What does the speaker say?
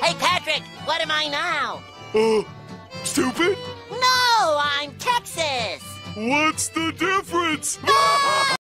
Hey, Patrick, what am I now? Stupid? No, I'm Texas. What's the difference?